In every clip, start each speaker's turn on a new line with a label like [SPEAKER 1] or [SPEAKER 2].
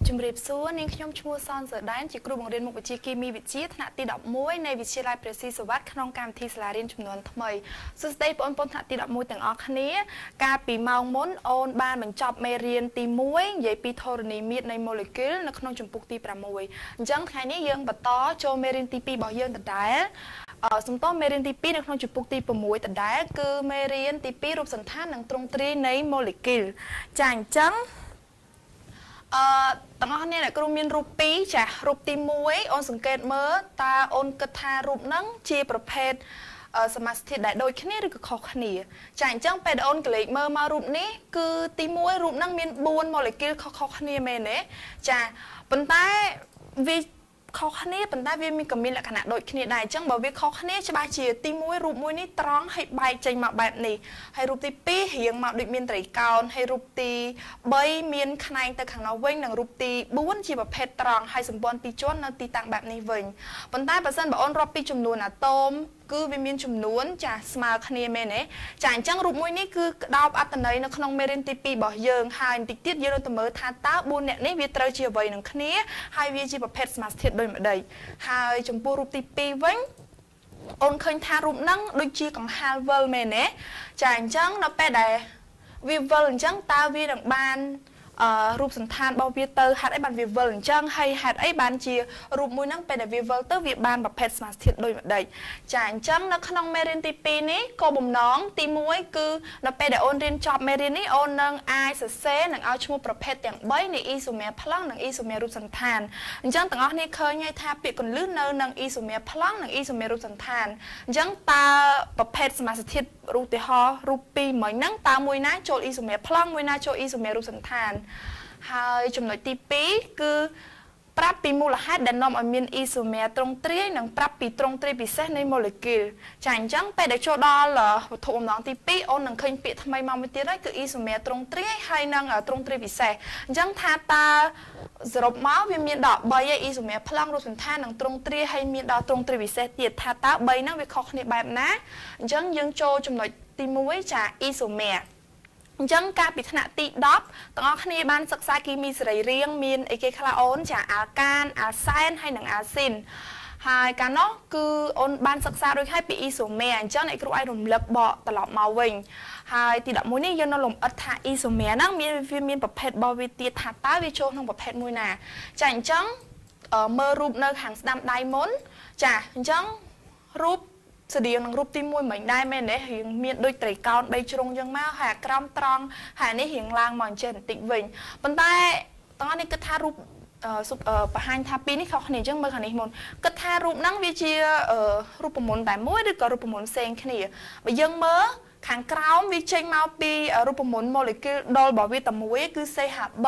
[SPEAKER 1] ជំរាបសួរនាងខ្ញុំឈ្មោះសនសដែនជាគ្រូបង្រៀនមុខវិជ្ជាគីមីវិទ្យាថ្នាក់ទី11នៃវិទ្យាល័យព្រះស៊ីសុវត្ថិក្នុងកម្មវិធីសាលារៀនចំនួនថ្មីសួស្តីបងប្អូនថ្នាក់ទី11ទាំងអស់គ្នាកាលពីម៉ោងមុនអូនបានបញ្ចប់មេរៀនទី1និយាយពីធរណីមាត្រនៃ molecule នៅក្នុងជំពូកទី6អញ្ចឹងថ្ងៃនេះយើងបន្តចូលមេរៀនទី2របស់យើងដដែលសំដៅមេរៀនទី2នៅក្នុងជំពូកទី6ដដែលគឺមេរៀនទី2រូបសន្តាននិងទ្រង់ទ្រាយនៃ molecule ចាអញ្ចឹងទាំងអស់គ្នាអ្នកគ្រូមានរូប2ចារូបទី1អូនសង្កេតមើលតើអូនគិតថារូបហ្នឹងជាប្រភេទសមាសធាតុដែលដូចគ្នាឬក៏ខុសគ្នាចាអញ្ចឹងពេលអូនកលេចមើលមករូបនេះគឺទី1រូបហ្នឹងមាន4 molecule ខុសគ្នាមែនទេចាប៉ុន្តែវាខុសគ្នាប៉ុន្តែវាមានក៏មានលក្ខណៈដូចគ្នាដែរអញ្ចឹងបើវាខុសគ្នាច្បាស់ជាទី1រូបមួយនេះត្រង់ហើយបែកចេញមកបែបនេះហើយរូបទី2រៀងមកដូចមានត្រីកោណហើយរូបទី3មានខ្នែងទៅខាងនោះវិញនិងរូបទី4ជាប្រភេទត្រង់ហើយសម្ព័ន្ធពីរជាន់នៅទីតាំងបែបនេះវិញប៉ុន្តែបើសិនបើអូនរាប់ពីចំនួនអាតូមគឺវាមានចំនួនចាស្មើគ្នាមែនទេចាអញ្ចឹងរូបមួយនេះគឺក្តោបអត្ថន័យនៅក្នុងមេរៀនទី2របស់យើងហើយបន្តិចទៀតយើងនឹងទៅមើលថាតើ4អ្នកនេះវាត្រូវជាអ្វីនឹងគ្នាហើយវាជាប្រភេទសមាសធាតុដូចម្ដេចហើយចំពោះរូបទី2វិញអូនឃើញថារូបហ្នឹងដូចជាកង្ហារវិលមែនទេចាអញ្ចឹងនៅពេលដែលវាវិលអញ្ចឹងតើវានឹងបានរូបសន្តានរបស់វាទៅហេតុអីបានវាវិលអញ្ចឹងហើយហេតុអីបានជារូបមួយហ្នឹងពេលដែលវាវិលទៅវាបានប្រភេទសមាសធាតុដូចម្ដេចចាអញ្ចឹងនៅក្នុងមេរៀនទី2នេះគោលបំណងទី1គឺនៅពេលដែលអូនរៀនចប់មេរៀននេះអូននឹងអាចសរសេរនិងឲ្យឈ្មោះប្រភេទទាំង3នៃអ៊ីសូមែរប្លង់និងអ៊ីសូមែររូបសន្តានអញ្ចឹងទាំងអស់គ្នាឃើញហើយថាពាក្យកន្លឹះនៅនឹងអ៊ីសូមែរប្លង់និងអ៊ីសូមែររូបសន្តានអញ្ចឹងតើប្រភេទសមាសធាតុឧទាហរណ៍រូប2មិញហ្នឹងតើមួយណាចូលអ៊ីសូមែរប្លង់មួយណាចូលអ៊ីសូមែររូបសន្តានហើយចំណុចទី2គឺប្រាប់ពីមូលហេតុដែលនាំឲ្យមានអ៊ីសូមែរទ្រង់ទ្រាយនិងប្រាប់ពីទ្រង់ទ្រាយពិសេសនៃ molecule ចាអញ្ចឹងពេលដែលចូលដល់វត្ថុបំណងទី2អូននឹងឃើញពាក្យថ្មីមកមួយទៀតហើយគឺអ៊ីសូមែរទ្រង់ទ្រាយហើយនិងទ្រង់ទ្រាយពិសេសអញ្ចឹងថាតើសរុបមកវាមានដល់3ហើយអ៊ីសូមែរប្លង់រូបសន្តាននិងទ្រង់ទ្រាយហើយមានដល់ទ្រង់ទ្រាយពិសេសទៀតថាតើ3ហ្នឹងវាខុសគ្នាបែបណាអញ្ចឹងយើងចូលចំណុចទី1ចាអ៊ីសូមែរអញ្ចឹងកាលពីថ្នាក់ទី10ទាំងអស់គ្នាបានសិក្សាគីមីសរីរាង្គមានអីគេខ្លះអូនចាអាល់កានអាសែនហើយនិងអាស៊ីនហើយកាលនោះគឺអូនបានសិក្សារួចហើយពីអ៊ីសូមែរអញ្ចឹងអ្នកគ្រូឲ្យរំលឹកបកត្រឡប់មកវិញហើយទី11នេះយើងនៅលំអិតថាអ៊ីសូមែរហ្នឹងវាមានប្រភេទរបស់វាទៀតថាតើវាចូលក្នុងប្រភេទមួយណាចាអញ្ចឹងមើលរូបនៅខាងស្ដាំដៃមុនចាអញ្ចឹងរូបស្តៀងនឹងរូបទី1មិញដែរមែនទេរៀងមានដូចត្រីកោណ3ជ្រុងចឹងមកហើយក្រោមត្រង់ហើយនេះរៀងឡើងមកអញ្ចឹងបន្តិចវិញប៉ុន្តែតោះនេះគិតថារូបបង្ហាញថាពីរនេះខុសគ្នាអញ្ចឹងមើលខាងនេះមុនគិតថារូបហ្នឹងវាជារូបមន្តតែមួយឬក៏រូបមន្តផ្សេងគ្នាបើយើងមើលខាងក្រោមវាចេញមកពីរូបមន្ត molecule ដុលរបស់វាតែមួយគឺ CH3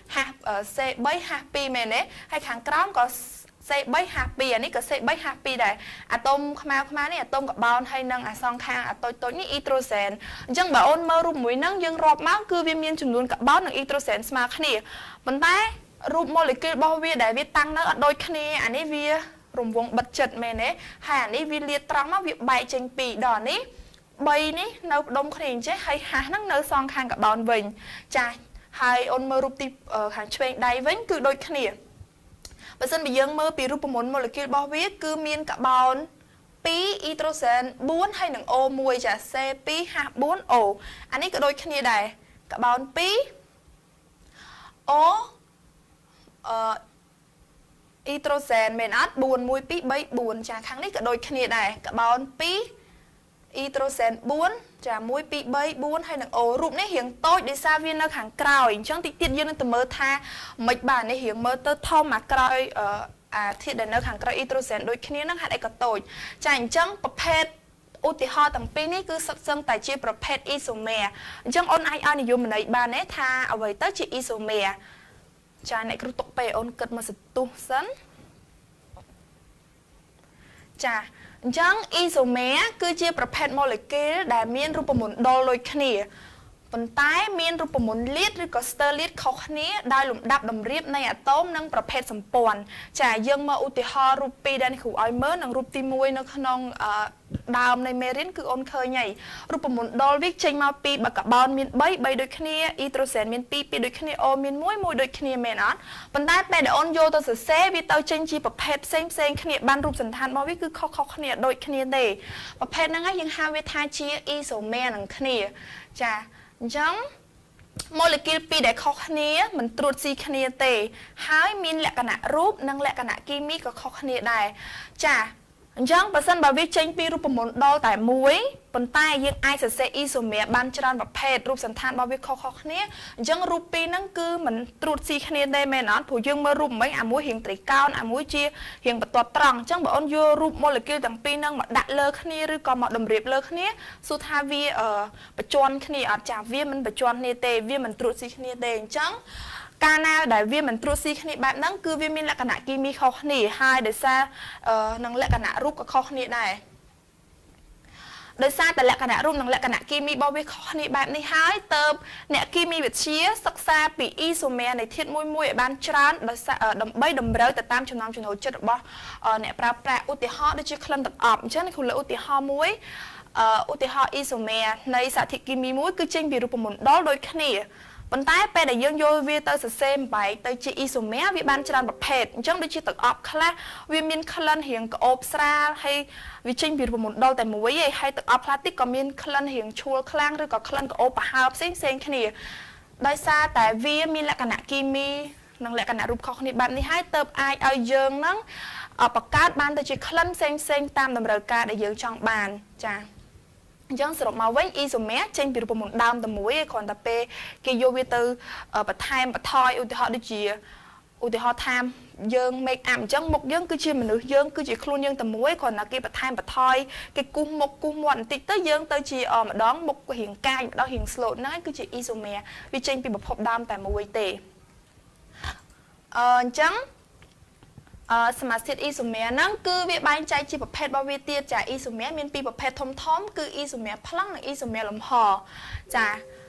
[SPEAKER 1] C3H2 មែនទេហើយខាងក្រោមក៏C3H2 អានេះក៏ C3H2 ដែរអាតូមខ្មៅនេះអាតូមកបោនហើយនឹងអាសងខាងអាតូចនេះអ៊ីត្រូសែនអញ្ចឹងបើអូនមើលរូបមួយហ្នឹងយើងរាប់មកគឺវាមានចំនួនកបោននិងអ៊ីត្រូសែនស្មើគ្នាប៉ុន្តែរូប molecule របស់វាដែលវាតាំងនៅអត់ដូចគ្នាអានេះវារង្វង់បិទចិត្តមែនទេហើយអានេះវាលាតត្រង់មកវាបែកចេញពីដល់នេះ3នេះនៅផ្ដុំគ្នាអញ្ចឹងហើយហាស់ហ្នឹងនៅសងខាងកបោនវិញចាហើយអូនមើលរូបទីខាងឆ្វេងដៃវិញគឺដូចគ្នាបើសិនបើយើងមើលពីរូបមន្ត molecule របស់វាគឺមានកបោន2អ៊ីត្រូសែន4ហើយនិង O1 ចា C2H4O អានេះក៏ដូចគ្នាដែរកបោន2 O អ៊ីត្រូសែនមែនអត់4 1 2 3 4ចាខាងនេះក៏ដូចគ្នាដែរកបោន2អ៊ីត្រូសែន4ចា1 2 3 4ហើយនឹង O រូបនេះរៀងតូចដោយសារវានៅខាងក្រោយអញ្ចឹងតិចទៀតយើងនឹងទៅមើលថាមិនបាននេះរៀងមើលទៅធំអាក្រោយអាធាតុដែលនៅខាងក្រោយអ៊ីត្រូសែនដូចគ្នាហ្នឹងហេតុអីក៏តូចចាអញ្ចឹងប្រភេទឧទាហរណ៍ទាំងពីរនេះគឺសុទ្ធសឹងតែជាប្រភេទអ៊ីសូមែរអញ្ចឹងអូនអាចឲ្យនិយមន័យបានទេថាអ្វីទៅជាអ៊ីសូមែរចាអ្នកគ្រូទុកពេលអូនគិតមកសន្ទុះសិនចាអញ្ចឹងអ៊ីសូមែរគឺជាប្រភេទ molecule ដែលមានរូបមន្តដុលដូចគ្នាប៉ុន្តែមានរូបមន្តលាតឬក៏ ster លាតខុសគ្នាដោយលំដាប់តម្រៀបនៃអាតូមនិងប្រភេទសម្ព័ន្ធចាយើងមកឧទាហរណ៍រូបពីរដែលគ្រូឲ្យមើលនិងរូបទី1នៅក្នុងដើមនៃមេរៀនគឺអូនឃើញហើយរូបមន្តដុលវាចេញមកពីបើកាបូនមាន3ដូចគ្នាអ៊ីដ្រូសែនមាន2ដូចគ្នាអូមាន1ដូចគ្នាមែនអត់ប៉ុន្តែពេលដែលអូនយកទៅសរសេរវាទៅចេញជាប្រភេទផ្សេងគ្នាបានរូបសន្តានរបស់វាគឺខុសគ្នាដូចគ្នាទេប្រភេទហ្នឹងហើយយើងហៅវាថាជា isomer នឹងគ្នាចាអញ្ចឹងម៉ូលេគុលពីរដែលខុសគ្នាមិនត្រួតស៊ីគ្នាទេហើយមានលក្ខណៈរូបនិងលក្ខណៈគីមីក៏ខុសគ្នាដែរចាអញ្ចឹងបើសិនបើវាចេញពីរូបមន្តដុលតែមួយប៉ុន្តែយើងអាចសរសេរ isomer បានច្រើនប្រភេទរូបសន្តានរបស់វាខុសគ្នាអញ្ចឹងរូបពីរហ្នឹងគឺមិនត្រួតស៊ីគ្នាទេមែនអត់ព្រោះយើងមើលរូបមិញអាមួយរាងត្រីកោណអាមួយជារាងបន្ទាត់ត្រង់អញ្ចឹងបើអូនយករូបម៉ូលេគុលទាំងពីរហ្នឹងមកដាក់លើគ្នាឬក៏មកតម្រៀបលើគ្នាសួរថាវាបញ្ជាន់គ្នាអត់ចាវាមិនបញ្ជាន់គ្នាទេវាមិនត្រួតស៊ីគ្នាទេអញ្ចឹងកាលណាដែលវាមិនត្រួតស៊ីគ្នាបែបហ្នឹងគឺវាមានលក្ខណៈគីមីខុសគ្នាហើយដោយសារនឹងលក្ខណៈរូបក៏ខុសគ្នាដែរដោយសារតែលក្ខណៈរូបនិងលក្ខណៈគីមីរបស់វាខុសគ្នាបែបនេះហើយទៅអ្នកគីមីវិទ្យាសិក្សាពី isomer នៃធាតុមួយឲ្យបានច្រើនដោយសារដើម្បីតម្រូវទៅតាមចំណង់ចំណូលចិត្តរបស់អ្នកប្រើប្រាស់ឧទាហរណ៍ដូចជាក្លិនទឹកអប់អញ្ចឹងគ្រូលើកឧទាហរណ៍មួយឧទាហរណ៍ isomer នៃសារធាតុគីមីមួយគឺចេញពីរូបមន្តដុលដូចគ្នាប៉ុន្តែពេលដែលយើងយកវាទៅសរសេរបែកទៅជា isomer វាបានច្រើនប្រភេទអញ្ចឹងដូចជាទឹកអប់ខ្លះវាមានក្លិនរាងក្អូបស្រាលហើយវាចេញពីរូបមន្តដុលតែមួយឯងហើយទឹកអប់ខ្លះទៀតក៏មានក្លិនរាងឈួលខ្លាំងឬក៏ក្លិនក្អូបប្រហើរផ្សេងគ្នាដោយសារតែវាមានលក្ខណៈគីមីនិងលក្ខណៈរូបខុសគ្នាបែបនេះហើយទើបអាចឲ្យយើងនឹងបង្កើតបានទៅជាក្លិនផ្សេងតាមតម្រូវការដែលយើងចង់បានចា៎អញ្ចឹងសរុបមកវិញ isomer ចេញពីរូបមន្តដើមតែមួយឯងគ្រាន់តែពេលគេយកវាទៅបន្ថែមបន្ថយឧទាហរណ៍ដូចជាឧទាហរណ៍ថាយើង make up អញ្ចឹងមុខយើងគឺជាមនុស្សយើងគឺជាខ្លួនយើងតែមួយគ្រាន់តែគេបន្ថែមបន្ថយគេគូសមុខគូសមាត់បន្តិចទៅយើងទៅជាម្ដងមុខរាងកាយម្ដងរាង slow ហ្នឹងឯងគឺជា isomer វាចេញពីប្រភពដើមតែមួយទេអញ្ចឹងសមាសធាតុ isomer ហ្នឹងគឺវាបែងចែកជាប្រភេទរបស់វាទៀតចា isomer មានពីរប្រភេទធំគឺ isomer ប្លង់និង isomer លំហចា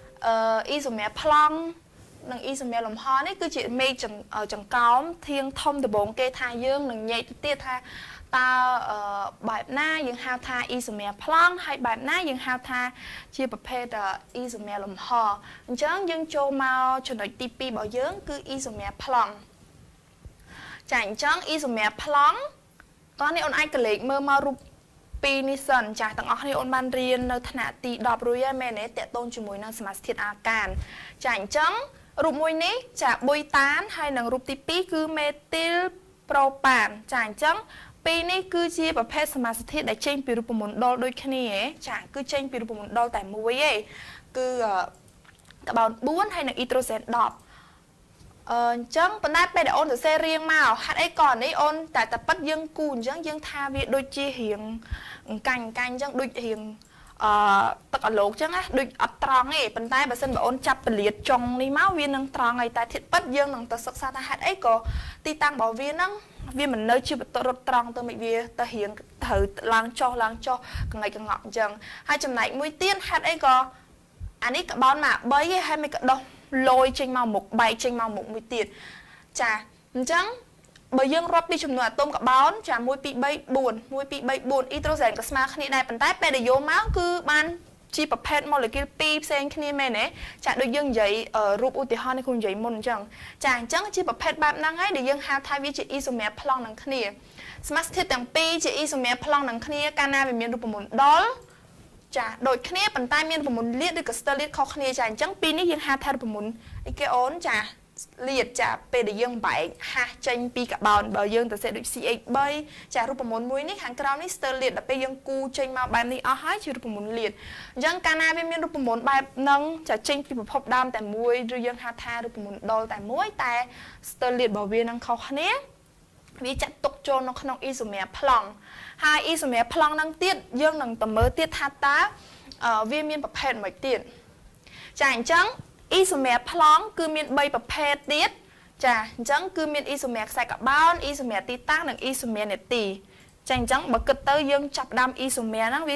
[SPEAKER 1] isomer ប្លង់និង isomer លំហនេះគឺជាមេឃចង្កោមធាងធំដំបូងគេថាយើងនឹងញែកទៅទៀតថាតើបែបណាយើងហៅថា isomer ប្លង់ហើយបែបណាយើងហៅថាជាប្រភេទ isomer លំហអញ្ចឹងយើងចូលមកចំណុចទី2របស់យើងគឺ isomer ប្លង់ចាអញ្ចឹង isomer ប្លង់តោះនេះអូនអាចកលេចមើលមករូបពីរនេះសិនចាទាំងអស់គ្នាអូនបានរៀននៅថ្នាក់ទី10រួចហើយមែនទេតកតូនជាមួយនឹងសមាសធាតុអាកានចាអញ្ចឹងរូបមួយនេះចាបុយតានហើយនឹងរូបទី2គឺមេទីលប្រូប៉ានចាអញ្ចឹងពីរនេះគឺជាប្រភេទសមាសធាតុដែលចេញពីរូបមន្តដុលដូចគ្នាចាគឺចេញពីរូបមន្តដុលតែមួយឯងគឺកាបូន4ហើយនឹងអ៊ីដ្រូសែន10អញ្ចឹងប៉ុន្តែពេលដែលអូនសរសេររៀងមកហេតុអីក៏នេះអូនតែប៉ិតយើងគូអញ្ចឹងយើងថាវាដូចជារៀងកាញ់អញ្ចឹងដូចរៀងទឹកអាឡូកអញ្ចឹងណាដូចអត់ត្រង់ទេប៉ុន្តែបើសិនបើអូនចាប់ពលាតចុងនេះមកវានឹងត្រង់ហើយតែធាតុប៉ិតយើងនឹងទៅសិក្សាថាហេតុអីក៏ទីតាំងរបស់វាហ្នឹងវាមិននៅជាបន្ទាត់រត់ត្រង់ទៅមិនវាទៅរៀងត្រូវឡើងចុះកង៉កងក់អញ្ចឹងហើយចំណែកមួយទៀតហេតុអីក៏អានេះក្បោនមក3ឯងហើយមិនក៏ដោះលយចេញមកមុខបែកចេញមកមុខមួយទៀតចាអញ្ចឹងបើយើងរាប់ពីចំនួនអាតូមកាបូនចា1 2 3 4 1 2 3 4អ៊ីដ្រូសែនក៏ស្មើគ្នាដែរប៉ុន្តែពេលដែលយកមកគឺបានជាប្រភេទម៉ូលេគុលពីរផ្សេងគ្នាមែនទេចាដូចយើងនិយាយរូបឧទាហរណ៍នេះគ្រូនិយាយមុនអញ្ចឹងចាអញ្ចឹងជាប្រភេទបែបហ្នឹងហើយដែលយើងហៅថាវាជា isomer ប្លង់នឹងគ្នាសមាសធាតុទាំងពីរជា isomer ប្លង់នឹងគ្នាកាលណាវាមានរូបមន្តដុលចាដូចគ្នាប៉ុន្តែមានរូបមន្តលាតឬក៏ ster លាតខុសគ្នាចាអញ្ចឹងពីរនេះយើងហៅថារូបមន្តអីគេអូនចាលាតចាពេលដែលយើងបែកហាស់ចេញពីកាបូនបើយើងទៅសេដូច CH3 ចារូបមន្តមួយនេះខាងក្រោមនេះ ster លាតដល់ពេលយើងគូចេញមកបែបនេះអស់ហើយជារូបមន្តលាតអញ្ចឹងកាលណាវាមានរូបមន្តបែបហ្នឹងចាចេញពីប្រភពដើមតែមួយឬយើងហៅថារូបមន្តដុលតែមួយតែ ster លាតរបស់វានឹងខុសគ្នាវាចាត់ទុកចូលនៅក្នុង isomer ប្លង់ហើយ isomer ប្លង់ហ្នឹងទៀតយើងនឹងទៅមើលទៀតថាតើវាមានប្រភេទមួយទៀតចាអញ្ចឹង isomer ប្លង់គឺមាន3ប្រភេទទៀតចាអញ្ចឹងគឺមាន isomer ខ្សែកាបូន isomer ទីតាំងនិង isomer នេតិចាអញ្ចឹងបើគិតទៅយើងចាប់ដើម isomer ហ្នឹងវា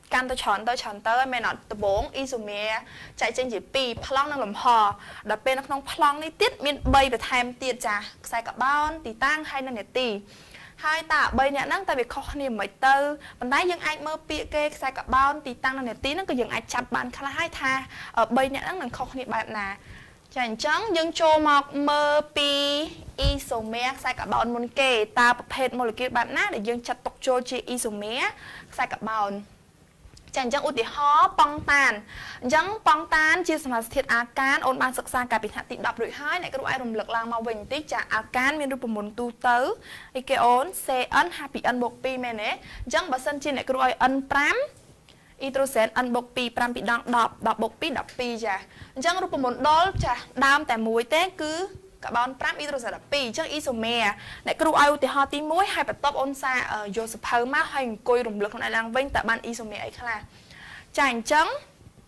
[SPEAKER 1] កាន់ទៅច្រើនទៅមែនអត់ដំបងអ៊ីសូមែចែកចេញជា2ប្លង់និងលំហដល់ពេលនៅក្នុងប្លង់នេះទៀតមាន3បន្ថែមទៀតចាខ្សែកាបូនទីតាំងហើយនិងនាទីហើយតា3អ្នកហ្នឹងតែវាខុសគ្នាមិនទៅប៉ុន្តែយើងអាចមើលពាក្យគេខ្សែកាបូនទីតាំងនិងនាទីហ្នឹងក៏យើងអាចចាប់បានខ្លះហើយថា3អ្នកហ្នឹងនឹងខុសគ្នាបែបណាចាអញ្ចឹងយើងចូលមកមើលពីអ៊ីសូមែខ្សែកាបូនមុនគេតើប្រភេទម៉ូលេគុលបែបណាដែលយើងចាត់ទុកចូលជាអ៊ីសូមែខ្សែកាបូនចាអញ្ចឹងឧទាហរណ៍ប៉ង់តានអញ្ចឹងប៉ង់តានជាសមាសធាតុអាកានអូនបានសិក្សាកាលពីថ្នាក់ទី10រួចហើយអ្នកគ្រូអាចរំលឹកឡើងមកវិញបន្តិចចាអាកានមានរូបមន្តទូទៅអីគេអូន CN ហាពី N បូក2មែនទេអញ្ចឹងបើសិនជាអ្នកគ្រូឲ្យ N5 អ៊ីដ្រូសែន N បូក2 5ពីដង10 10បូក2 12ចាអញ្ចឹងរូបមន្តដុលចាដើមតែមួយទេគឺកាបូន5អ៊ីដ្រូសែន12អញ្ចឹងអ៊ីសូមែអ្នកគ្រូឲ្យឧទាហរណ៍ទី1ហើយបន្ទាប់អូនសាយកសភៅមកហើយអង្គុយរំលឹកខ្លួនឯងឡើងវិញតើបានអ៊ីសូមែអីខ្លះចាអញ្ចឹង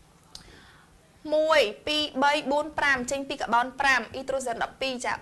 [SPEAKER 1] 1 2 3 4 5ចេញពីកាបូន5អ៊ីដ្រូសែន12ចា3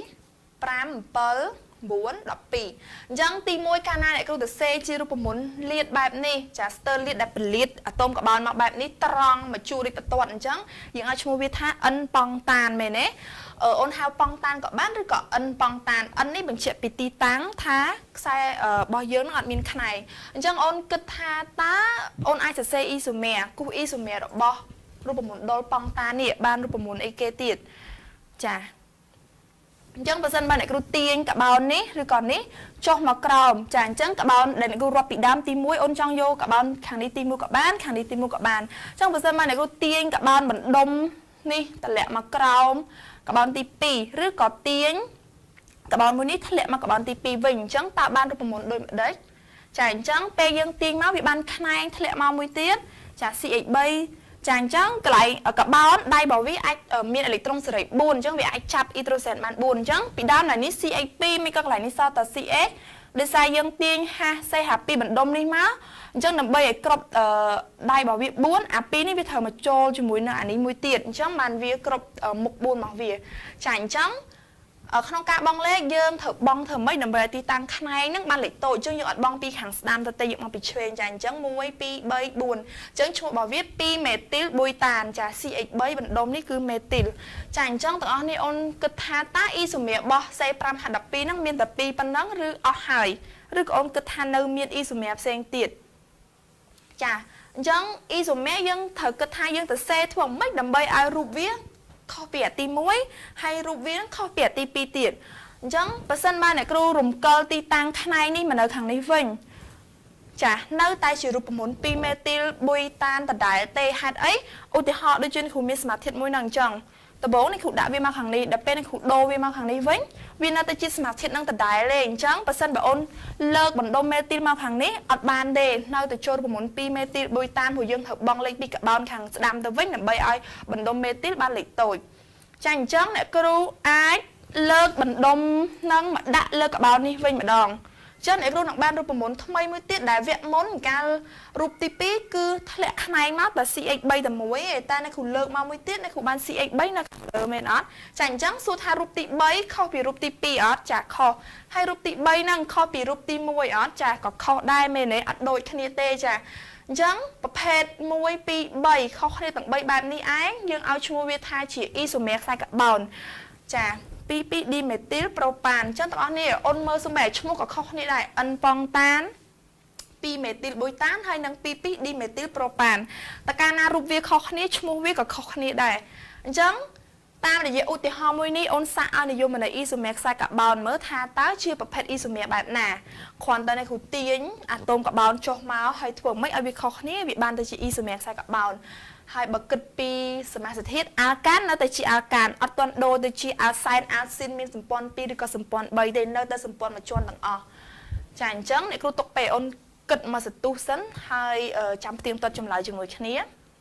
[SPEAKER 1] 5 7 9 12អញ្ចឹងទី1កាលណាអ្នកគ្រូទៅសេជារូបមន្តលាតបែបនេះចាស្ទើរលាតដែលពលាតអាតូមកាបូនមកបែបនេះត្រង់មកជួរដូចបន្ទាត់អញ្ចឹងយើងឲ្យឈ្មោះវាថា N ប៉ង់តានមែនទេអូនហៅប៉ង់តានក៏បានឬក៏ N ប៉ង់តាន N នេះបញ្ជាក់ពីទីតាំងថាខ្សែរបស់យើងនឹងអត់មានខ្នែងអញ្ចឹងអូនគិតថាតើអូនអាចសរសេរអ៊ីសូមែគូសអ៊ីសូមែរបស់រូបមន្តដុលប៉ង់តាននេះបានរូបមន្តអីគេទៀតចាអញ្ចឹងបើសិនបើអ្នកគ្រូទាញកាបូននេះឬក៏នេះចុះមកក្រោមចាអញ្ចឹងកាបូនដែលអ្នកគ្រូរាប់ពីដើមទី1អូនចង់យកកាបូនខាងនេះទី1ក៏បានខាងនេះទី1ក៏បានអញ្ចឹងបើសិនបើអ្នកគ្រូទាញកាបូនបណ្ដុំនេះតម្លាក់មកក្រោមកាបូនទី2ឬក៏ទាញកាបូនមួយនេះធ្លាក់មកកាបូនទី2វិញអញ្ចឹងតើបានរូបមន្តដូចម្ដេចចាអញ្ចឹងពេលយើងទាញមកវាបានខ្នែងធ្លាក់មកមួយទៀតចា CH3ចាអញ្ចឹងកន្លែងកាបូនដៃរបស់វាអាចមានអេឡិចត្រូនសេរី4អញ្ចឹងវាអាចចាប់អ៊ីដ្រូសែនបាន4អញ្ចឹងពីដើមដល់នេះ CH2 មិនក៏កន្លែងនេះសល់តែ CH ដោយសារយើងទាញ CH2 បណ្ដុំនេះមកអញ្ចឹងដើម្បីឲ្យគ្រប់ដៃរបស់វា4អា2នេះវាត្រូវមកចូលជាមួយនឹងអានេះមួយទៀតអញ្ចឹងបានវាគ្រប់មុខ4របស់វាចាអញ្ចឹងក្នុងការបង់លេខយើងត្រូវបង់ធ្វើម៉េចដើម្បីឲ្យទីតាំងខ្នែងហ្នឹងបានលេខតូចអញ្ចឹងយើងអត់បង់ពីខាងស្ដាំទៅតែយកមកពីឆ្វេងចាអញ្ចឹង1 2 3 4អញ្ចឹងឈ្មោះរបស់វា2មេទីលប៊ុយតានចា CH3 បណ្ដុំនេះគឺមេទីលចាអញ្ចឹងទាំងអស់នេះអូនគិតថាតើអ៊ីសូមែរបស់ C5H12 ហ្នឹងមានតែ2ប៉ុណ្ណឹងឬអស់ហើយឬក៏អូនគិតថានៅមានអ៊ីសូមែផ្សេងទៀតចាអញ្ចឹងអ៊ីសូមែយើងត្រូវគិតថាយើងទៅសេធ្វើម៉េចដើម្បីឲ្យរូបវាខុសពីអាទី1ហើយរូបវានឹងខុសពីអាទី2ទៀតអញ្ចឹងបើសិនបើអ្នកគ្រូរំកិលទីតាំងខ្នែងនេះមកនៅខាងនេះវិញចានៅតែជារូបមន្ត2មេទីលប៊ុយតានដដែលទេហេតុអីឧទាហរណ៍ដូចជាគ្រូមានសមាធិមួយនឹងអញ្ចឹងដំបូងនេះគ្រូដាក់វាមកខាងនេះដល់ពេលនេះគ្រូដូរវាមកខាងនេះវិញវានៅតែជាសមាធិនឹងដដែលទេអញ្ចឹងបើសិនបើអូនលើកបណ្ដុំមេទីលមកខាងនេះអត់បានទេនៅតែចូលរូបមន្ត2មេទីលប៊ុយតានព្រោះយើងត្រូវបង់លេខពីកាបូនខាងស្ដាំទៅវិញដើម្បីឲ្យបណ្ដុំមេទីលបានលេខតូចចាអញ្ចឹងអ្នកគ្រូអាចលើកបណ្ដុំនឹងមកដាក់លើកាបូននេះវិញម្ដងចឹងអ្នកគ្រូនឹងបានរូបមន្តថ្មីមួយទៀតដែលវគ្គមុនកាលរូបទី2គឺធ្លាក់ខ្នែងមកតែ CH3 តែមួយឯតែអ្នកគ្រូលើកមកមួយទៀតអ្នកគ្រូបាន CH3 នៅខាងលើមែនអត់ចាអញ្ចឹងសួរថារូបទី3ខុសពីរូបទី2អត់ចាខុសហើយរូបទី3ហ្នឹងខុសពីរូបទី1អត់ចាក៏ខុសដែរមែនទេអត់ដូចគ្នាទេចាអញ្ចឹងប្រភេទ1 2 3ខុសគ្នាទាំង3បែបនេះឯងយើងឲ្យឈ្មោះវាថាជាអ៊ីសូមែខ្សែកាបូនចា2 ឌីមេទីលប្រូប៉ានអញ្ចឹងទាំងអស់នេះអូនមើលសូម្បីឈ្មោះក៏ខុសគ្នាដែរ N ប៉ង់តាន2មេទីលប៊ុយតានហើយនឹង2 ឌីមេទីលប្រូប៉ានតើកាលណារូបវាខុសគ្នាឈ្មោះវាក៏ខុសគ្នាដែរអញ្ចឹងតាមរយៈឧទាហរណ៍មួយនេះអូនសាកឲ្យនិយមន័យអ៊ីសូមែខ្សែកាបូនមើលថាតើជាប្រភេទអ៊ីសូមែបែបណាគ្រាន់តែអ្នកគ្រូទាញអាតូមកាបូនចុះមកហើយធ្វើម៉េចឲ្យវាខុសគ្នាវាបានទៅជាអ៊ីសូមែខ្សែកាបូនហើយបើគិតពីសមាសធាតុអាល់កាននៅតែជាអាល់កានអត់ទាន់ដូរទៅជាអាល់សែនអាល់ស៊ីនមានសម្ព័ន្ធ2ឬក៏សម្ព័ន្ធ3ទេនៅតែសម្ព័ន្ធមួយជាន់ទាំងអស់ចាអញ្ចឹងអ្នកគ្រូទុកពេលអូនគិតមកសន្ទុះសិនហើយចាំផ្ទៀងផ្ទាត់ចម្លើយជាមួយគ្នា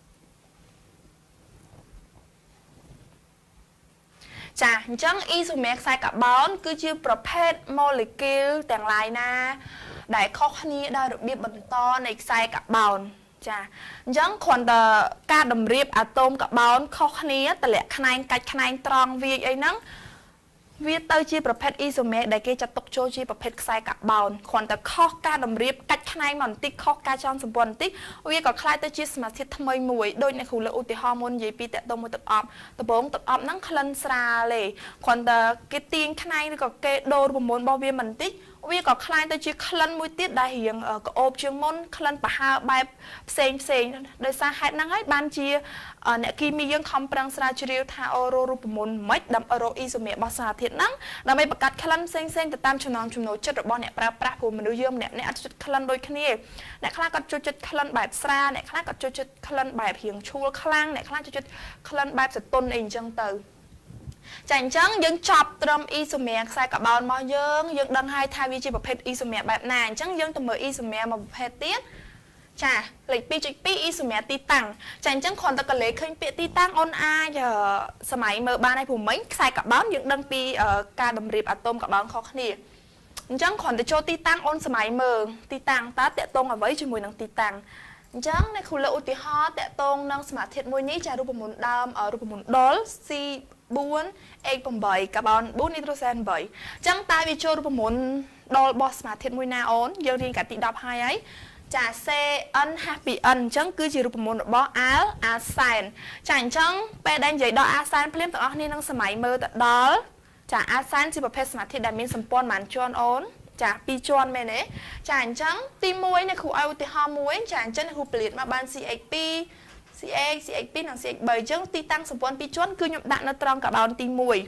[SPEAKER 1] ចាអញ្ចឹងអ៊ីសូមែខ្សែកាបូនគឺជាប្រភេទម៉ូលេគុលទាំងឡាយណាដែលខុសគ្នាដោយរបៀបបន្តនៃខ្សែកាបូនចាអញ្ចឹងគ្រាន់តែការតម្រៀបអាតូមកាបូនខុសគ្នាតម្លាក់ខ្នែងកាច់ខ្នែងត្រង់វាយអីហ្នឹងវាទៅជាប្រភេទ isomer ដែលគេចាត់ទុកចូលជាប្រភេទខ្សែកាបូនគ្រាន់តែខុសការតម្រៀបកាច់ខ្នែងមកបន្តិចខុសការចងសម្ព័ន្ធបន្តិចវាក៏คล้ายទៅជាសមាសធាតុថ្មីមួយដូចអ្នកគ្រូលើកឧទាហរណ៍មុននិយាយពីតកតមួយទឹកអប់ដំបងទឹកអប់ហ្នឹងក្លិនស្រាលទេគ្រាន់តែគេទាញខ្នែងឬក៏គេដូររូបមន្តរបស់វាបន្តិចវាក៏คล้ายទៅជាក្លិនមួយទៀតដែលរៀងក្អូបជាងមុនក្លិនប្រហើរបែបផ្សេងដោយសារហេតុហ្នឹងហើយបានជាអ្នកគីមីយើងខំប្រឹងស្រាវជ្រាវថាអូររូបមន្តមិនដើម្បីរកអ៊ីសូមេរបស់សារធាតុហ្នឹងដើម្បីបង្កាត់ក្លិនផ្សេងទៅតាមចំណង់ចំណូលចិត្តរបស់អ្នកប្រើប្រាស់ព្រោះមនុស្សយើងម្នាក់អត់ចូលចិត្តក្លិនដូចគ្នាអ្នកខ្លះក៏ចូលចិត្តក្លិនបែបស្រាលអ្នកខ្លះក៏ចូលចិត្តក្លិនបែបរៀងឈួលខ្លាំងអ្នកខ្លះចូលចិត្តក្លិនបែបសតុនអីអញ្ចឹងទៅចាអញ្ចឹងយើងចប់ត្រឹមអ៊ីសូមែខ្សែកាបូនរបស់យើងដឹងហើយថាវាជាប្រភេទអ៊ីសូមែបែបណាអញ្ចឹងយើងទៅមើលអ៊ីសូមែមួយប្រភេទទៀតចាលេខ 2.2 អ៊ីសូមែទីតាំងចាអញ្ចឹងគ្រាន់តែកលេសឃើញពាក្យទីតាំងអូនអាចសម័យមើលបានហើយព្រោះមិញខ្សែកាបូនយើងដឹងពីការតម្រៀបអាតូមកាបូនខុសគ្នាអញ្ចឹងគ្រាន់តែចូលទីតាំងអូនសម័យមើលទីតាំងតើតកតងអ្វីជាមួយនឹងទីតាំងអញ្ចឹងអ្នកគ្រូលើកឧទាហរណ៍តកតងនឹងសមាសធាតុមួយនេះចារូបមន្តដើមរូបមន្តដុល C4H8 កាបូន4នីត្រូសែន8អញ្ចឹងតើវាចូលរូបមន្តដុលរបស់សមាសធាតុមួយណាអូនយើងរៀនកាត់ទី10ហើយចា CnH2n អញ្ចឹងគឺជារូបមន្តរបស់អាសែនចាអញ្ចឹងពេលដែលនិយាយដល់អាសែនភ្លាមទាំងអស់គ្នានឹងសម័យមើលទៅដល់ចាអាសែនជាប្រភេទសមាសធាតុដែលមានសម្ព័ន្ធប៉ុន្មានជាន់អូនចា2ជាន់មែនទេចាអញ្ចឹងទី1នេះគ្រូឲ្យឧទាហរណ៍មួយចាអញ្ចឹងគ្រូពលាតមកបាន CH2 CH2 និង CH3 អញ្ចឹងទីតាំងសម្ព័ន្ធ2ជាន់គឺខ្ញុំដាក់នៅត្រង់កាបូនទី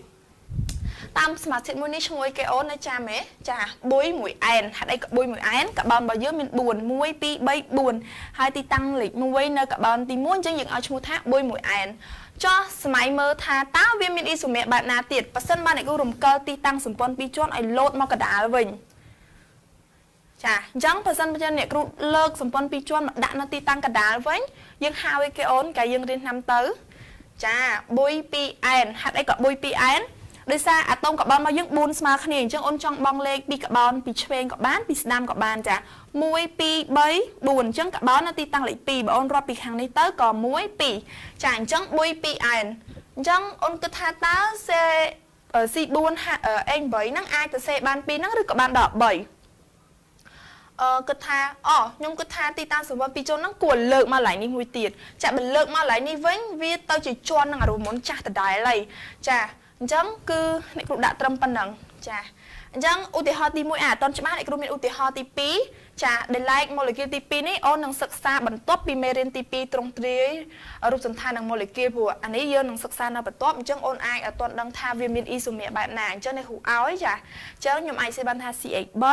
[SPEAKER 1] 1តាមសមាសធាតុមួយនេះឈ្មោះគេអូននៅចាំហ៎ចាបុយមួយអែនហេតុអីក៏បុយមួយអែនកាបូនរបស់យើងមាន4 1 2 3 4ហើយទីតាំងលេខ1នៅកាបូនទី1អញ្ចឹងយើងឲ្យឈ្មោះថាបុយមួយអែនចោះសម័យមើលថាតើវាមានអ៊ីសូមែបែបណាទៀតប៉ះសិនបានអ្នកគ្រូរំកិលទីតាំងសម្ព័ន្ធ2ជាន់ឲ្យលោតមកកដាលវិញចាអញ្ចឹងបើសិនជាអ្នកគ្រូលើកសម្ព័ន្ធ2ជាន់មកដាក់នៅទីតាំងកដាលវិញយើងហៅឲ្យគេអូនកាលយើងរៀនឆ្នាំទៅចាបុយ2អែនហេតុអីក៏បុយ2អែនដោយសារអាតូមកាបូនរបស់យើង4ស្មើគ្នាអញ្ចឹងអូនចង់បង់លេខពីកាបូនពីឆ្វេងក៏បានពីស្ដាំក៏បានចា1 2 3 4អញ្ចឹងកាបូននៅទីតាំងលេខ2បើអូនរាប់ពីខាងនេះទៅក៏1 2ចាអញ្ចឹងបុយ2អែនអញ្ចឹងអូនគិតថាតើ C4H8 ហ្នឹងអាចទៅសេបាន2ហ្នឹងឬក៏បានដល់3គិតថាខ្ញុំគិតថាទីតាំងសម្ព័ន្ធ2ជាន់ហ្នឹងគួរលើកមកកន្លែងនេះមួយទៀតចាបើលើកមកកន្លែងនេះវិញវាទៅជាជាន់នឹងរូបមន្តចាស់ដដែលហើយចាអញ្ចឹងគឺអ្នកគ្រូដាក់ត្រឹមប៉ុណ្ណឹងចាអញ្ចឹងឧទាហរណ៍ទី1អត់ច្បាស់អ្នកគ្រូមានឧទាហរណ៍ទី2ចាដែលឡែកម៉ូលេគុលទី2នេះអូននឹងសិក្សាបន្ទាប់ពីមេរៀនទី2ត្រង់ទ្រាយរូបសន្តាននិងម៉ូលេគុលព្រោះអានេះយើងនឹងសិក្សានៅបន្ទាប់អញ្ចឹងអូនអាចអត់ទាន់ដឹងថាវាមានអ៊ីសូមែបែបណាអញ្ចឹងអ្នកគ្រូឲ្យចាអញ្ចឹងខ្ញុំអាចសេបានថា CH3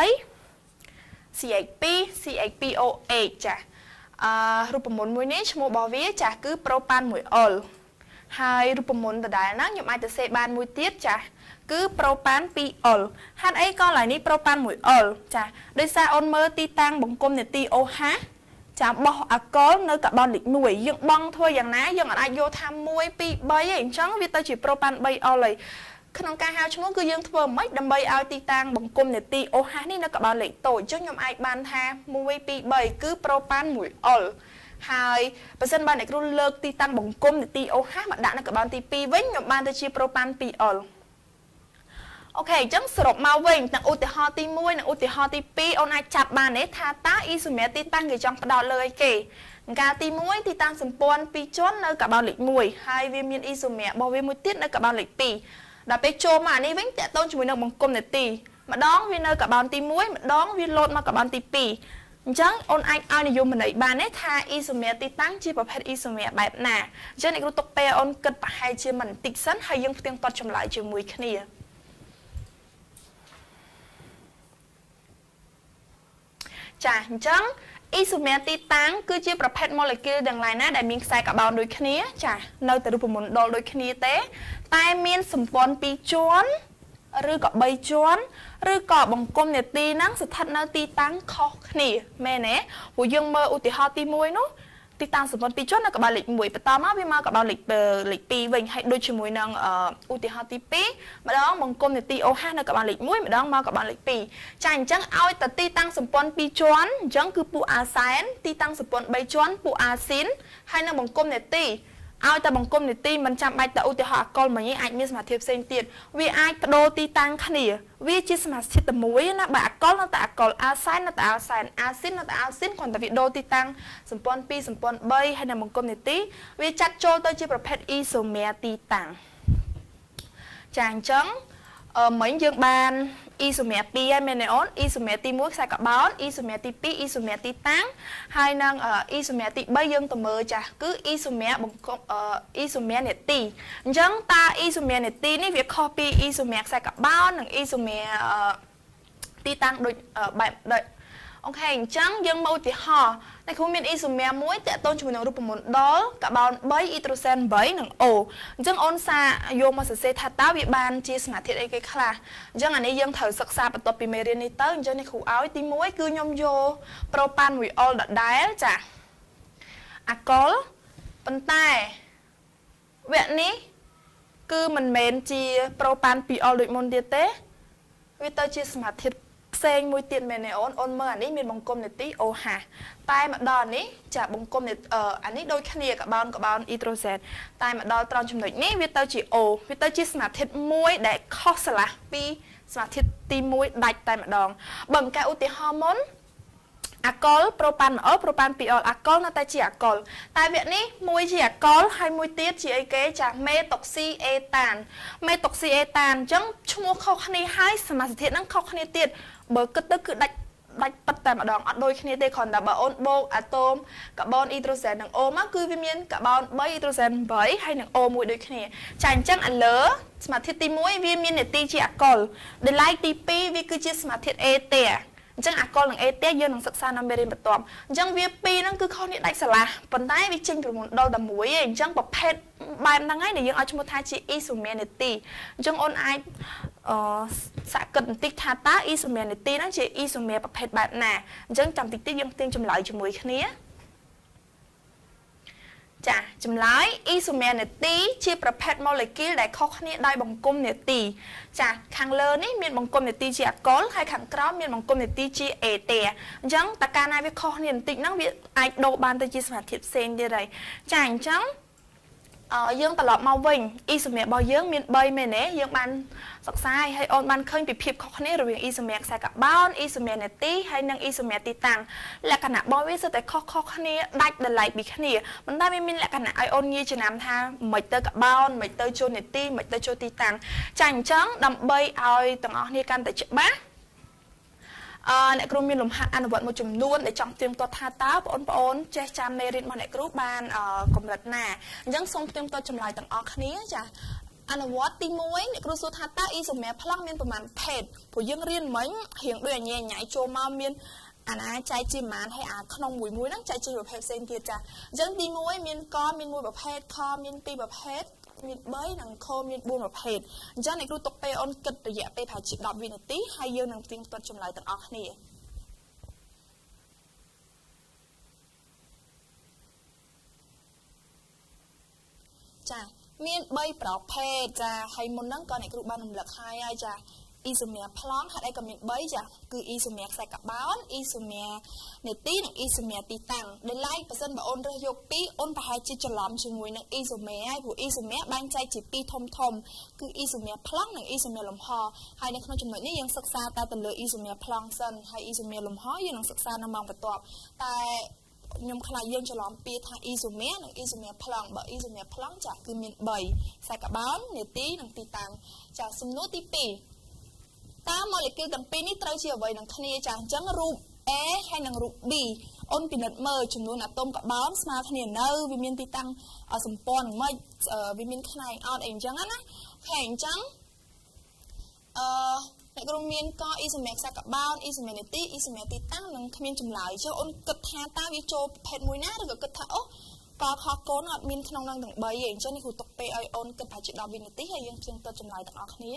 [SPEAKER 1] CH2 CH2OH ចារូបមន្តមួយនេះឈ្មោះរបស់វាចាគឺប្រូប៉ានមួយអុលហើយរូបមន្តដដែលហ្នឹងខ្ញុំអាចទៅសេបានមួយទៀតចាគឺប្រូប៉ាន2អុលហេតុអីក៏ឡើយនេះប្រូប៉ាន1អុលចាដោយសារអូនមើលទីតាំងបង្គំនេតិ OH ចាបោះអាកុលនៅកាបូនលេខ1យើងបង់ធ្វើយ៉ាងណាយើងអាចយកថា1 2 3ទេអញ្ចឹងវាទៅជាប្រូប៉ាន3អុលហើយក្នុងការហៅឈ្មោះគឺយើងធ្វើមិនដើម្បីឲ្យទីតាំងបង្គំនេតិ OH នេះនៅកាបូនលេខតូចអញ្ចឹងខ្ញុំអាចបានថា1 2 3គឺប្រូប៉ាន1អុលហើយបើសិនបានអ្នកគ្រូលើកទីតាំងបង្គំនេតិ OH មកដាក់នៅកាបូនទី2វិញខ្ញុំបានទៅជាប្រូប៉ាន2អុលអូខេអញ្ចឹងសរុបមកវិញទាំងឧទាហរណ៍ទី1និងឧទាហរណ៍ទី2អូនអាចចាប់បានទេថាតើអ៊ីសូមែទីតាំងគេចង់ផ្ដោតលើអីគេការទី1ទីតាំងសម្ព័ន្ធ2ជាន់នៅកាបូនលេខ1ហើយវាមានអ៊ីសូមែរបស់វាមួយទៀតនៅកាបូនលេខ2ដល់ពេលចូលមកអានេះវិញតកតូនជាមួយនឹងបង្គំនេតិម្ដងវានៅកាបូនទី1ម្ដងវាលោតមកកាបូនទី2អញ្ចឹងអូនអាចឲ្យនិយមន័យបានទេថាអ៊ីសូមែទីតាំងជាប្រភេទអ៊ីសូមែបែបណាអញ្ចឹងអ្នកគ្រូទុកពេលអូនគិតប្រហែលជាមិនតិចសិនហើយយើងផ្ទៀងផ្ទាត់ចម្លើយជាមួយគ្នាចាអញ្ចឹងអ៊ីសូមែទីតាំងគឺជាប្រភេទម៉ូលេគុលទាំងឡាយណាដែលមានខ្សែកាបូនដូចគ្នាចានៅតែរូបមន្តដុលដូចគ្នាទេតែមានសម្ព័ន្ធ2ជាន់ឬក៏3ជាន់ឬក៏បង្គំនេតិហ្នឹងស្ថិតនៅទីតាំងខុសគ្នាមែនទេព្រោះយើងមើលឧទាហរណ៍ទី1នោះទីតាំងសម្ព័ន្ធ2ជាន់នៅកាបូនលេខ1បន្តមកវាមកកាបូនលេខ2វិញហើយដូចជាមួយនឹងឧទាហរណ៍ទី2ម្ដងបង្គំនេតិ OH នៅកាបូនលេខ1ម្ដងមកកាបូនលេខ2ចាអញ្ចឹងឲ្យតែទីតាំងសម្ព័ន្ធ2ជាន់អញ្ចឹងគឺពួកអាសែនទីតាំងសម្ព័ន្ធ3ជាន់ពួកអាស៊ីនហើយនៅបង្គំនេតិ ao ta bằng cung này ti mình chạm bạch ta ưu tiên họ con mà những ảnh miên mà thiệp sinh tiền vì ai đô ti tăng khỉ vì chỉ mà xịt tầm muối nó bạc có nó tạ có axit nó tạ axit nó tạ axit còn tại vì đô ti tăng sầm pon pi sầm pon bay hay là bằng cung này ti vì chặt trôi tới chỉประเภท isomer ti tăng chàng trắng mấy dương bàn isomer pi hay meneon isomer ti muối sai carbon isomer ti pi isomer ti tăng hai năng isomer ti bay dương tầm mờ chả cứ isomer bằng isomer này ti trắng ta isomer này ti ní việc copy isomer sai carbon năng isomer ti tăng đôi bạn đợi ok trắng dương mẫu thì họ này không biết isomer muối tại tôn chúng mình được một đó cả bao bấy hydrogen bấy nằng ổ dương ôn xa vô mà sẽ thà táo bị ban chia sẻ thiệt ấy cái khla dương anh ấy dương thử sắc xa và tập bị mê đi tới dương này khu áo tí muối cứ nhom vô propan mùi all đã đáy chả alcohol bên tai vậy ní cứ mình mến chia propan pi all được môn địa tế vì tao chia sẻ thiệt sen mùi tiền mẹ này ôn mơ anh ấy miền bông cung này tí ô hà tai mà đòn ní chả bông cung này anh ấy đôi khăn cả bao hydrogen tai mà đòn tròn chùm này ní vì tao chỉ ồ vì tao chỉ smart thịt muối để khó xả là vì smart thịt tim muối đạch tai mà đòn bằng cái ưu tiên hormone alcohol propan pi alcohol nó ta chỉ alcohol tại viện ní muối chỉ alcohol hay muối tiết chỉ ấy cái chả methoxyethan chẳng chung khó khăn này hay smart thịt năng khó khăn này tiết bởi kết tức cứ đạch bắt tại mà đòn đôi khi này còn là bảo ôn bô atom carbon hydrogen năng ô má cứ vi miên carbon bấy hydrogen bấy hay năng ô muối đôi khi này chàng chẳng ăn lỡ smart thịt tim muối vi miên này ti chỉ alcohol để lại ti pi vi cứ chỉ smart thịt ete chẳng alcohol năng ete dương năng sắc xa năm bên bật tòm chẳng vi pi năng cứ khó niệm đạch xả là phần tay vi chinh từ một đôi đầm muối chẳng bọc pet bài năng ấy để dương ở trong một thai chỉ isomer này ti chẳng ôn ai xã cần tích tha tá isomer này ti nó chỉ isomerประเภทแบบน่ะจังจำติ๊กติ๊กยังเตียงจำลายจมูกนี้จ้ะจำลายisomer này ti chỉประเภทโมเลกุลได้ข้อนี้ได้บังกุมเนี่ยตีจ้ะข้างเลอนี่มีบังกุมเนี่ยตีchỉ alcohol hayข้างกรอบมีบังกุมเนี่ยตีchỉ eteจังแต่การนายวิเคราะห์เนี่ยติ๊กนั่งวิไอโดบานตัวจีสมาธิเซนเดียไรจ้ะจังdươngตลอดมาวิ่งisomer bao dương miền bay mẹ nè dương ban sọc sai hay ôn ban khơi bị phiệp khó khăn rồi isomer sai cả bao isomer này tí hay năng isomer tí tăng là cả nãy bao biết sao tại khó khăn này đạch đợt lại bị khăn này mình ta mình là cả nãy ai ôn nghe cho nam tha mấy tơ cả bao mấy tơ cho này tí mấy tơ cho tí tăng chàng trắng đầm bay ai từng ở này can tại chợ bát nãy kêu miền lồng hạt ăn vận một chùm nuôn để trong tiếng to tha tá ôn che cham mê rin mà nãy kêu ban cùng lật nè những sông tiếng to chùm lại từng ở khné chả ăn vót ti muối nãy kêu số tha tá isomerพลังmiềnประมาณเพจผู้ยังเรียนเหมือนเหียงด้วยแง่ใหญ่โจมาmiềnใจจีมันให้ขนมมุ้ยมุ้ยนั่งใจจีแบบเพจเซนเทียจ้ะยังตีมุ้ยmiềnก้อนmiềnมุ้ยแบบเพจคอmiềnปีแบบเพจมีใบหนังโคมีบูมแบบเพจจังในครูตกไปออนกึศระยะไปผ่าจิตดอกวินาทีให้ยืนหนังติ้งตัวจำลายต่างออกนี่จ้ะมีใบเปล่าเพจจ้ะให้มนนั่งก่อนในครูบ้านหนุ่มหลักให้จ้ะisomer พลังหาได้กับมีใบจ้ะคือ isomer ใส่กับบ้าน isomer ในตีหนัง isomer ตีตังได้ไล่เปอร์เซ็นต์แบบออนเรียกปีออนไปให้จิตจะล้อมชิงวยหนัง isomer ให้ผู้ isomer บางใจจีปีทมคือ isomer พลังหนัง isomer ลมหอให้ในขนมจำนวนนี้ยังศึกษาแต่เป็นเลย isomer พลังสั้นให้ isomer ลมหอยังศึกษานำมองประตอบแต่ยมขลายยังจะล้อมปีทาง isomer หนัง isomer พลังแบบ isomer พลังจากคือมีใบใส่กับบ้านในตีหนังตีตังจากสมนุติปีตามโมเลกุลต่างปีนี้เตาเชียวไว้หนังคณีจังจังรูป A ให้หนังรูป B อ้นปีนัดเมื่อจำนวนอะตอมกับบ้านสมาคณีเนอร์วิมินตีตังสมปอนเมื่อวิมินขนาดเอาเองจังนะแข่งจังในกลุ่มมินก็อิสเมกใส่กับบ้านอิสเมนิตี้อิสเมตีตังหนังขมิ้นจุ่มไหลเจ้าอ้นกึศแทนตาวิโจเพชรมวยหน้าหรือกึศเท้าก็ขอโกนอดมินขนมนังต่างใบอย่างเช่นในขุตกเปย์ไอออนกึศผ่าจิตดอกวินิตี้ให้ยังเพียงตัวจุ่มไหลต่างออกนี้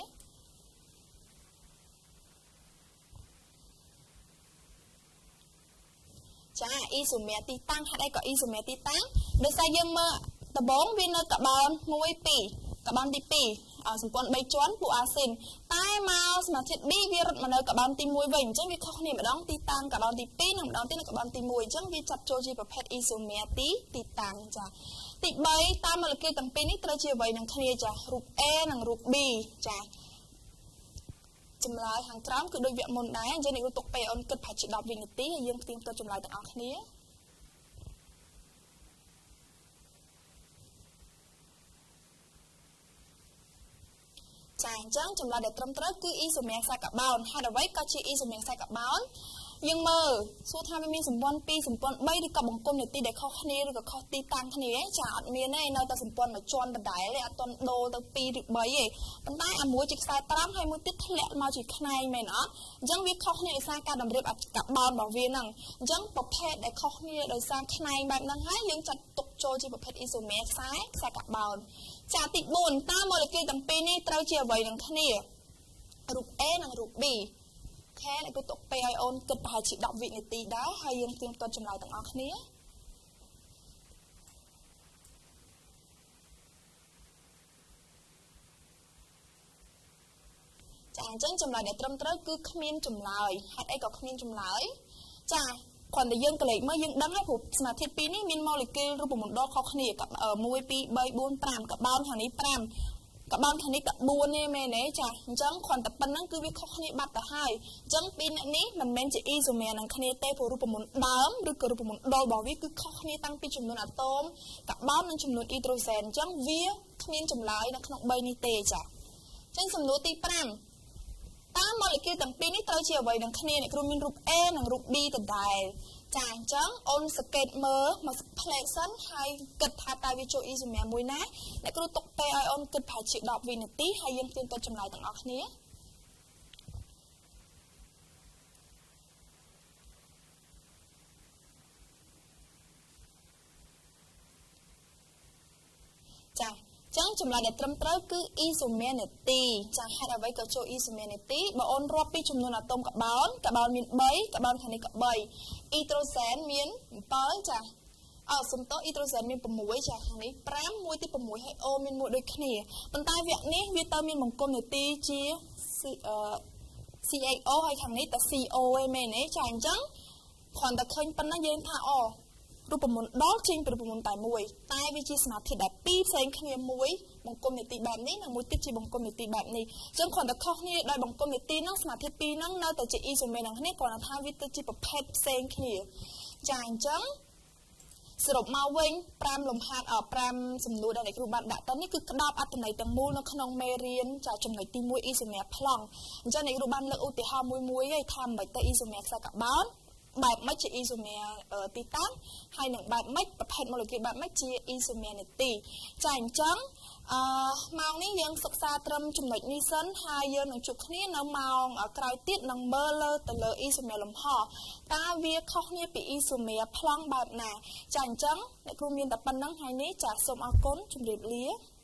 [SPEAKER 1] จ้าisomer ตีตั้งหาได้ก็ isomer ตีตั้งโดยใส่ยังเมื่อตะบงวินเนอร์กับบอลมวยปีกับบอลตีปีสมบูรณ์ใบจ้วนปูอาเซนใต้มาสมาชิกบีวิรดมาเนอร์กับบอลตีมวยวิ่งจังวิเคราะห์นี่มาดองตีตั้งกับบอลตีปีหนึ่งดองตีหนึ่งกับบอลตีมวยจังวิจับโจจีประเภท isomer ตีตั้งจ้าទី3តាមម៉ូលេគុលទាំងពីរនេះត្រូវជាអ្វីនឹងគ្នាចារូប A និងរូប B ចាចម្លើយខាងក្រោមគឺដូចវគ្គមុនដែរអញ្ចឹងអ្នកគ្រូទុកពេលអូនគិតប្រហែលជា10វិនាទីហើយយើងផ្ទៀងផ្ទាត់ចម្លើយទាំងអស់គ្នាចាអញ្ចឹងចម្លើយដែលត្រឹមត្រូវគឺអ៊ីសូមែរខ្សែកាបូនហេតុអ្វីក៏ជាអ៊ីសូមែរខ្សែកាបូនយើងមើលសួរថាវាមានសម្ព័ន្ធ2សម្ព័ន្ធ3ឬក៏បង្គំនីតិដែលខុសគ្នាឬក៏ខុសទីតាំងគ្នាចាអត់មានទេនៅតែសម្ព័ន្ធមួយជាន់ដដែលទេអត់ទាន់ដូរទៅ2ឬ3ទេប៉ុន្តែអាមួយជាខ្សែត្រង់ហើយមួយទៀតធ្លាក់មកជាខ្នែងមែនអត់អញ្ចឹងវាខុសគ្នាដោយសារការតម្រៀបកាបូនរបស់វាហ្នឹងអញ្ចឹងប្រភេទដែលខុសគ្នាដោយសារខ្នែងបែបហ្នឹងហើយយើងចាត់ទុកចូលជាប្រភេទអ៊ីសូមែរខ្សែកាបូនចាទី4តើម៉ូលេគុលទាំងពីរនេះត្រូវជាអ្វីនឹងគ្នារូប A និងរូប Bខែអ្នកគ្រូទុកពេលឲ្យអូនគិតប្រហែលជា10វិនាទីដែរហើយយើងផ្ទៀងផ្ទាត់ចម្លើយទាំងអស់គ្នាចាអញ្ចឹងចម្លើយដែលត្រឹមត្រូវគឺគ្មានចម្លើយហេតុអីក៏គ្មានចម្លើយចាគ្រាន់តែយើងកលេចមើលយើងដឹងហើយព្រោះសមាធាតុពីរនេះមានម៉ូលេគុលរូបមណ្ឌលខុសគ្នា1 2 3 4 5កាបូនខាងនេះ5កាបូនខាងនេះតែ4ទេមែនទេចាអញ្ចឹងគ្រាន់តែប៉ុណ្្នឹងគឺវាខុសគ្នាបាត់ទៅហើយអញ្ចឹងពីរអ្នកនេះមិនមែនជាអ៊ីសូមែរនឹងគ្នាទេព្រោះរូបមន្តដើមឬក៏រូបមន្តដុលរបស់វាគឺខុសគ្នាតាំងពីចំនួនអាតូមកាបូននិងចំនួនអ៊ីដ្រូសែនអញ្ចឹងវាគ្មានចម្លើយនៅក្នុង3នេះទេចាអញ្ចឹងសំណួរទី5តើម៉ូលេគុលទាំងពីរនេះត្រូវជាអ្វីនឹងគ្នាអ្នកគ្រូមានរូប A និងរូប B ដដែលចាអញ្ចឹងអូនសង្កេតមើលមកផ្លែកសិនហើយគិតថាតើវាចូលអ៊ីសូមែរមួយណាអ្នកគ្រូទុកពេលឲ្យអូនគិតប្រហែលជា10វិនាទីហើយយើងផ្ទៀងផ្ទាត់ចម្លើយទាំងអស់គ្នាចាអញ្ចឹងចម្លើយដែលត្រឹមត្រូវគឺអ៊ីសូមែរនីតិចាហេតុអ្វីក៏ចូលអ៊ីសូមែរនីតិបើអូនរាប់ពីចំនួនអាតូមកាបូនមាន3កាបូនខាងនេះក៏3អ៊ីដ្រូសែនមាន7ចាសំតោអ៊ីដ្រូសែនមាន6ចាខាងនេះ5មួយទី6ហើយអូមានមួយដូចគ្នាប៉ុន្តែវគ្គនេះវាទៅមានបង្គំនីតិជា CHO ហើយខាងនេះតែ CO ឯមែនទេចាអញ្ចឹងគ្រាន់តែឃើញប៉ុណ្ណឹងយើងថារូបមន្តដលចេញពីរូបមន្តតែមួយតែវាជាសមាធាតុដែលពីរផ្សេងគ្នាមួយបង្គំនីតិបែបនេះនិងមួយទៀតជាបង្គំនីតិបែបនេះអញ្ចឹងគ្រាន់តែខុសគ្នាដោយបង្គំនីតិហ្នឹងសមាធាតុពីរហ្នឹងនៅតែជាអ៊ីសូមែរនឹងគ្នាគ្រាន់តែថាវាទៅជាប្រភេទផ្សេងគ្នាចាអញ្ចឹងសរុបមកវិញ5លំហាត់5សំណួរដែលអ្នកគ្រូបានដាក់ទៅនេះគឺក្តោបអត្ថន័យទាំងមូលនៅក្នុងមេរៀនចាចំណុចទី1អ៊ីសូមែរប្លង់អញ្ចឹងអ្នកគ្រូបានលើកឧទាហរណ៍មួយឯងថាមិនបាច់ទៅអ៊ីសូមែរខ្សែកាបូនបែបម៉េចជាអ៊ីសូមែរទីតាំងហើយនឹងបែបម៉េចប្រភេទម៉ូលេគុលបែបម៉េចជាអ៊ីសូមែរនីតិចាអញ្ចឹងម៉ោងនេះយើងសិក្សាត្រឹមចំណុចនេះសិនហើយយើងនឹងជួបគ្នានៅម៉ោងក្រោយទៀតនឹងមើលទៅលើអ៊ីសូមែរលំហតើវាខុសគ្នាពីអ៊ីសូមែរប្លង់បែបណាចាអញ្ចឹងអ្នកគ្រូមានតែប៉ុណ្្នឹងហើយនេះចាសូមអរគុណជម្រាបលា